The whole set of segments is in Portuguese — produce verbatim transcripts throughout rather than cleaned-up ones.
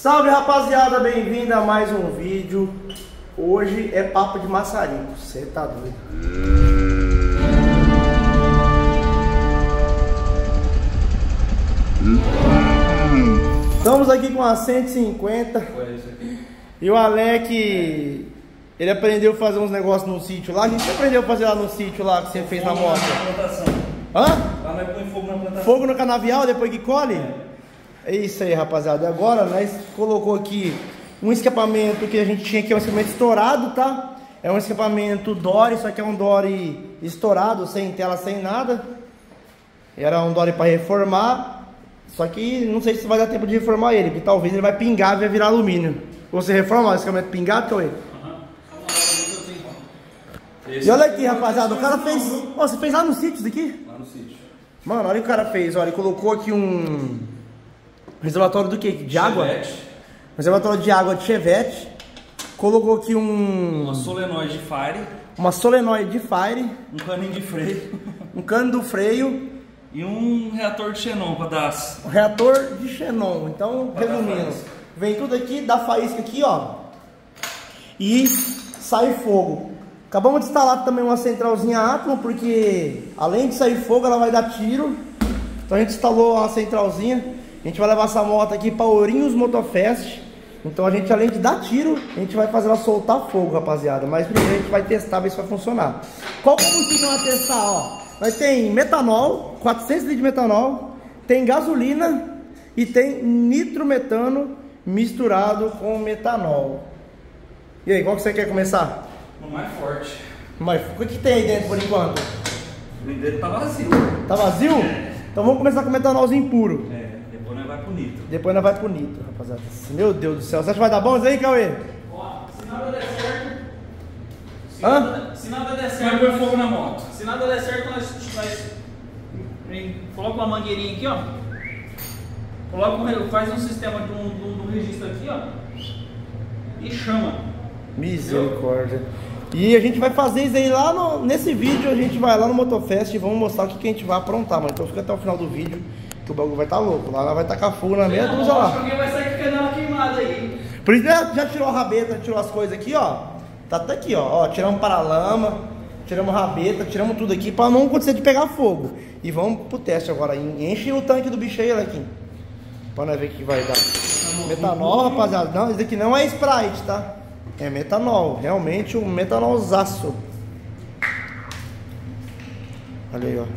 Salve, rapaziada, bem-vindo a mais um vídeo. Hoje é papo de maçarico, você tá doido. Estamos aqui com a cento e cinquenta. E o Alec, ele aprendeu a fazer uns negócios no sítio lá. A gente aprendeu a fazer lá no sítio lá que você fez na moto. Hã? Lá nós põe fogo na plantação. Fogo no canavial depois que colhe? É isso aí, rapaziada. Agora nós colocou aqui um escapamento que a gente tinha aqui, é um escapamento estourado, tá? É um escapamento Dory, só que é um Dory estourado, sem tela, sem nada. Era um Dory para reformar, só que não sei se vai dar tempo de reformar ele, porque talvez ele vai pingar e vai virar alumínio. Você reforma o escapamento pingado, Cauê? E olha aqui, rapaziada, o cara fez... Ó, você fez lá no sítio isso aqui? Lá no sítio. Mano, olha o que o cara fez, olha, ele colocou aqui um... reservatório do que? De água? Chevette. Reservatório de água de Chevette. Colocou aqui um... Uma solenoide de Fire. Uma solenoide de Fire. Um caninho de freio. Um cano do freio. E um reator de xenon para dar... Um reator de xenon. Então, pra resumindo, vem tudo aqui, dá faísca aqui, ó. E sai fogo. Acabamos de instalar também uma centralzinha Atmo, porque além de sair fogo, ela vai dar tiro. Então a gente instalou uma centralzinha. A gente vai levar essa moto aqui para Ourinhos Motofest. Então a gente, além de dar tiro, a gente vai fazer ela soltar fogo, rapaziada. Mas primeiro a gente vai testar, ver se vai funcionar. Qual combustível vai testar, ó? Nós tem metanol, quatrocentos litros de metanol. Tem gasolina e tem nitrometano misturado com metanol. E aí, qual que você quer começar? O mais forte. Mas o que tem aí dentro por enquanto? O dentro tá vazio. Tá vazio? É. Então vamos começar com metanolzinho puro. É, depois nós vai pro nitro. Depois nós vai pro nitro, rapaziada. Meu Deus do céu. Você acha que vai dar bom isso aí, Cauê? Ó, se nada der certo. Se, Hã? nada, se nada der Vai certo. pôr fogo na moto. Se nada der certo, nós, nós coloca uma mangueirinha aqui, ó. Coloca um, faz um sistema de um, de um- de um registro aqui, ó. E chama. Misericórdia. E a gente vai fazer isso aí lá no, nesse vídeo. A gente vai lá no Motofest e vamos mostrar o que, que a gente vai aprontar, mano. Então fica até o final do vídeo que o bagulho vai estar louco. Lá nós vai tacar fogo na meia dúzia Acho que lá. alguém vai sair com a canela queimada aí. Por isso já, já tirou a rabeta, tirou as coisas aqui, ó. Tá até aqui, ó. Ó, tiramos paralama, tiramos rabeta, tiramos tudo aqui pra não acontecer de pegar fogo. E vamos pro teste agora. Enche o tanque do bicho aí, Alequim. Pra nós ver o que vai dar. Metanol, rapaziada. Não, isso aqui não é Sprite, tá? É metanol. Realmente um metanolzaço. Olha aí, ó.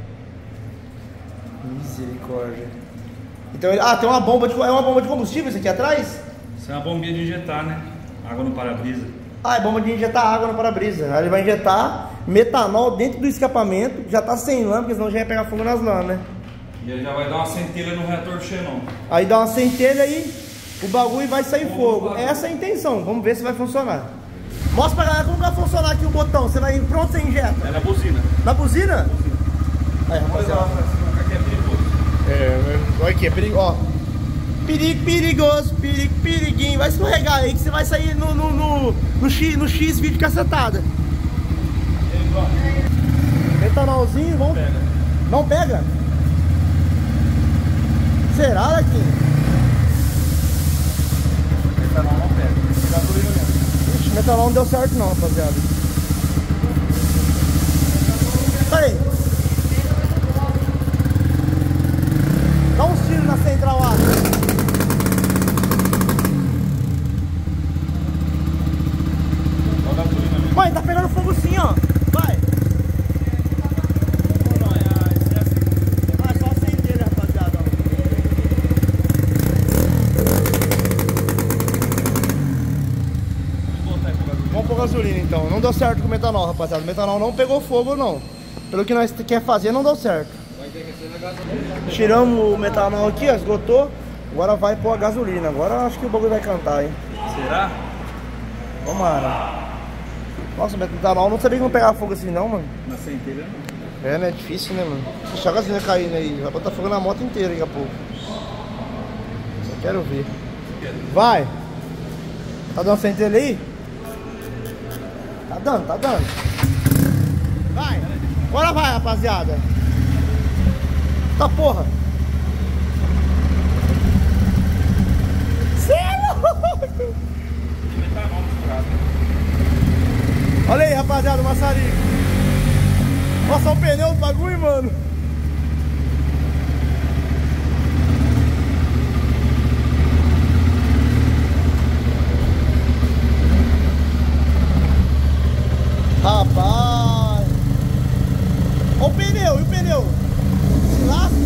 Misericórdia. Então ele... Ah, tem uma bomba de... É uma bomba de combustível isso aqui atrás? Isso é uma bombinha de injetar, né? Água no para-brisa. Ah, é bomba de injetar água no para-brisa. Aí ele vai injetar metanol dentro do escapamento. Já tá sem lã, porque senão já ia pegar fogo nas lãs, né? E ele já vai dar uma centelha no reator de xenon. Aí dá uma centelha e o bagulho vai sair fogo. Essa é a intenção. Vamos ver se vai funcionar. Mostra pra galera como vai funcionar aqui o botão. Você vai pronto, você injeta. É na buzina. Na buzina? Aí, rapaziada. Aqui é perigoso. É, olha aqui, é perigo, ó. Perigo, perigoso, perigo, periguinho. Vai escorregar aí que você vai sair no, no, no, no, X, no X vídeo cacetada. Metanolzinho, vamos. Pega. Não pega? Será, Lequinho? Metanol não pega. Gasolina mesmo. Ixi, metanol não deu certo não, rapaziada. Aí. Dá uns tiros na central lá. Só gasolina mesmo. Mãe, tá pegando fogo sim, ó. Vai. Ah, é só acender ele, rapaziada. Vamos pôr gasolina então. Não deu certo com o metanol, rapaziada. O metanol não pegou fogo, não. Pelo que nós quer fazer, não deu certo. Vai ter que ser na gasolina. Tiramos o metanol aqui, ó, esgotou. Agora vai pôr a gasolina. Agora acho que o bagulho vai cantar, hein. Será? Tomara. Nossa, o metanol não sabia que não pegava fogo assim, não, mano. Na centelha não. É, né? É difícil, né, mano? Deixar a gasolina caindo aí. Vai botar fogo na moto inteira daqui a pouco. Só quero ver. Vai! Tá dando centelha aí? Tá dando, tá dando. Vai! Bora vai, rapaziada! Tá porra! Cê rapaziada, o maçarico. Nossa, o pneu do bagulho, mano. Rapaz. Olha o pneu, e o pneu? Se lasca.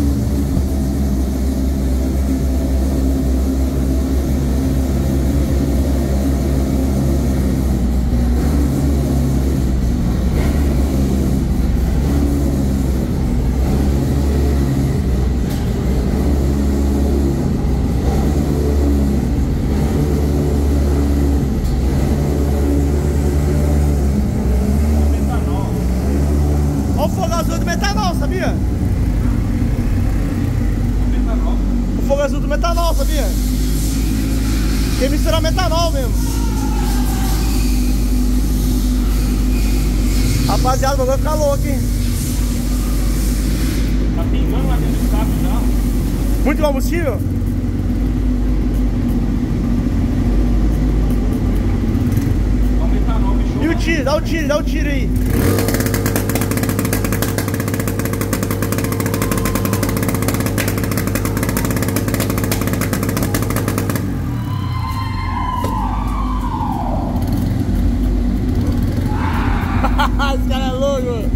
O fogo azul do metanol, sabia? Metanol. O fogo azul do metanol, sabia? Tem misturar metanol mesmo. Rapaziada, o bagulho vai ficar louco, hein? Tá pingando lá dentro do carro já. Muito combustível? Dá um metanol, bicho. E o tiro, dá o tiro, dá o tiro aí. Esse cara é louco.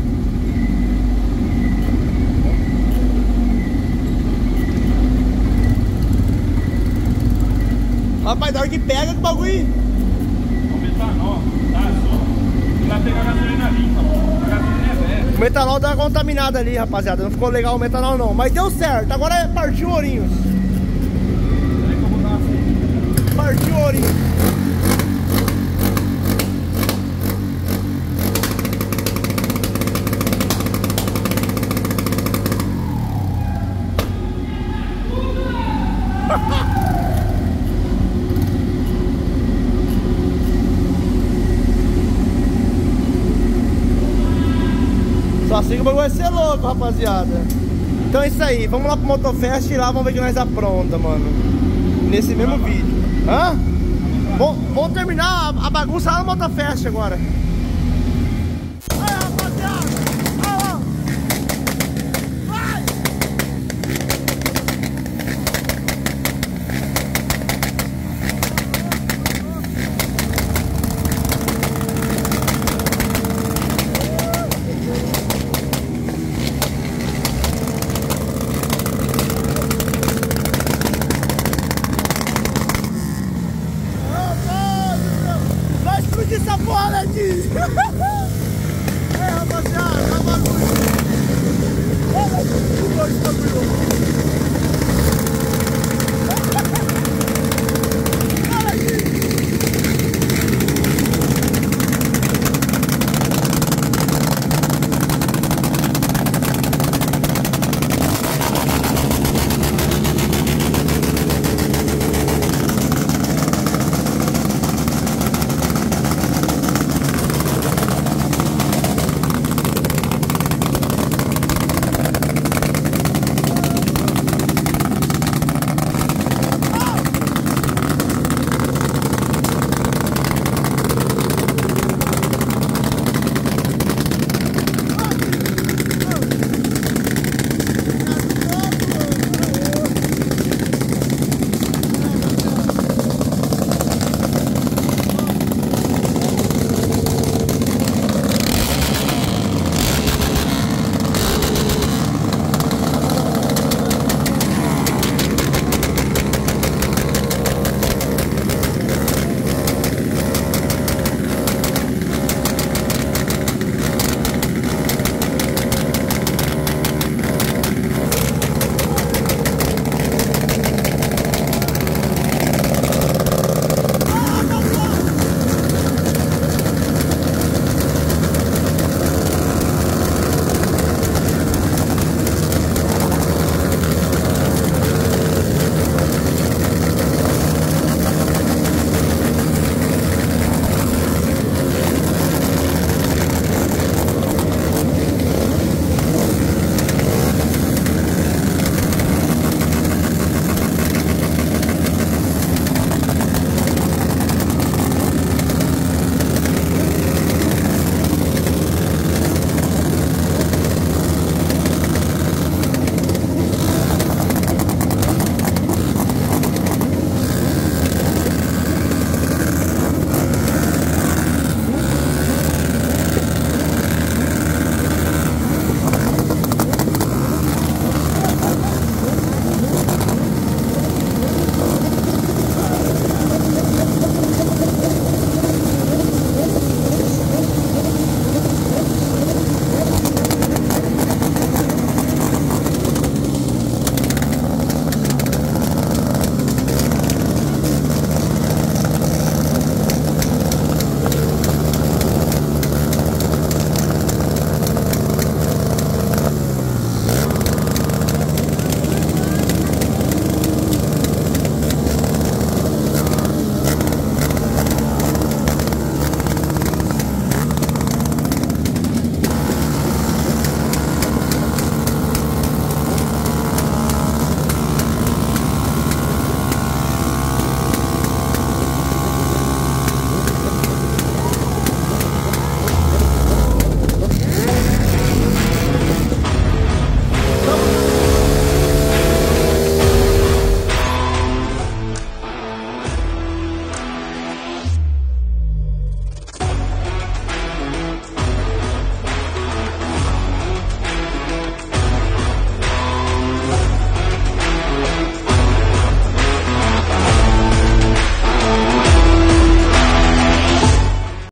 Rapaz, da hora que pega o bagulho. Dá um metanol. Tá, só. E vai pegar a gasolina limpa, pô. A gasolina é velha. O metanol deu uma contaminada ali, rapaziada. Não ficou legal o metanol não. Mas deu certo. Agora é partiu o ourinho. Peraí que eu vou dar uma saída. Partiu o ourinho. Só assim que o bagulho vai ser louco, rapaziada. Então é isso aí, vamos lá pro Motofest e lá vamos ver o que nós apronta, mano. Nesse mesmo vídeo. Hã? Vamos, vamos terminar a, a bagunça lá no Motofest agora. Aí, rapaziada! Olha lá! Vai! Vai explodir essa porra, Letícia! É, rapaziada, tá bagulho! Olha que bagulho!